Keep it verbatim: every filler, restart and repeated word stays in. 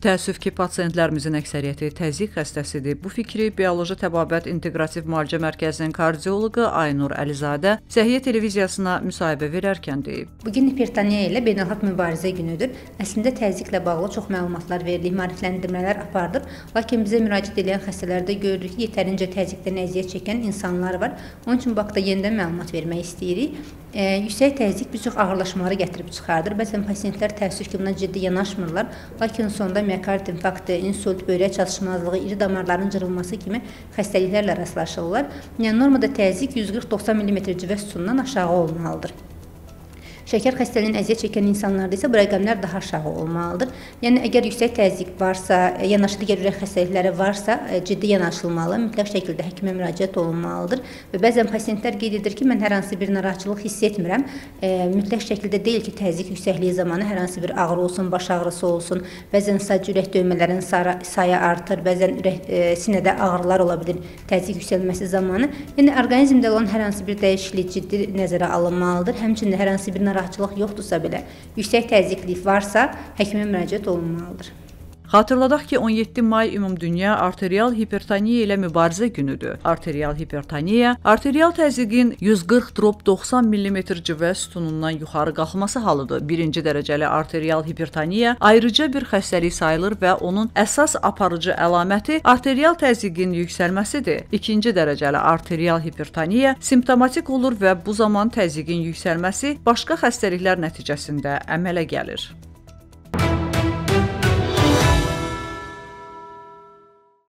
Təəssüf ki, pasiyentlərimizin əksəriyyəti təzyiq xəstəsidir. Bu fikri Bioloji Təbabət İnteqrativ Müalicə Mərkəzinin kardioloqu Aynur Əlizadə Səhiyyə televiziyasına müsahibə verərkən deyib. Bugün hipertoniya ilə beynəlxalq mübarizə günüdür. Əslində təzyiqlə bağlı çox məlumatlar verilir, maarifləndirmələr aparılır. Lakin bizə müraciət edən xəstələrdə görürük ki, yetərincə təzyiqdən əziyyət çəkən insanlar var. Onun üçün bu haqda yenidən məlumat vermək istəyirik. E, yüksək təzyiq bir çox ağırlaşmaları gətirib çıxardır. Bəzən pasiyentlər təəssüf ki, buna ciddi yanaşmırlar. Lakin sonda miokard infarktı, insult, böyrək çatışmazlığı, iri damarların cırılması kimi xəstəliklərlə rastlaşırlar. Yəni, normada təzyiq yüz qırx doxsan millimetr civə sütunundan aşağı olmalıdır. Şəkər xəstəliyinin əziyyət çəkən insanlarda isə bu rəqəmlər daha aşağı olmalıdır. Yəni, əgər yüksək təzyiq varsa, yanaşı digər ürək xəstəlikləri varsa, ciddi yanaşılmalı, mütləq şəkildə həkimə müraciət olunmalıdır. Və bəzən pasiyentlər qeyd edir ki, mən hər hansı bir narahatçılıq hiss etmirəm. E, mütləq şəkildə deyil ki, təzyiq yüksəkliyi zamanı hər hansı bir ağrı olsun, baş ağrısı olsun. Bəzən sadəcə ürək döymələrinin sayı artır, bəzən ürək, e, sinədə ağrılar ola bilir təzyiq yüksəlməsi zamanı. Yəni, orqanizmdə olan hər hansı bir dəyişiklik ciddi nəzərə alınmalıdır. Həmçinin hər hansı bir narahatçılıq yoxdursa belə, yüksək təzyiqlik varsa, həkimə müraciət olunmalıdır. Xatırladaq ki, on yeddi may ümumdünya arterial hipertoniya ilə mübarizə günüdür. Arterial hipertoniya, arterial təzyiqin yüz qırx doxsan millimetr civə sütunundan yuxarı qalxması halıdır. Birinci dərəcəli arterial hipertoniya ayrıca bir xəstəlik sayılır və onun əsas aparıcı əlaməti arterial təzyiqin yüksəlməsidir. İkinci dərəcəli arterial hipertoniya simptomatik olur və bu zaman təzyiqin yüksəlməsi başqa xəstəliklər nəticəsində əmələ gəlir.